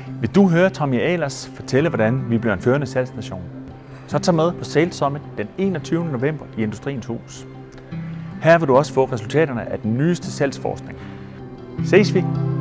Vil du høre Tommy Ahlers fortælle, hvordan vi bliver en førende salgsnation? Så tag med på Sales Summit den 21. november i Industriens Hus. Her vil du også få resultaterne af den nyeste salgsforskning. Ses vi!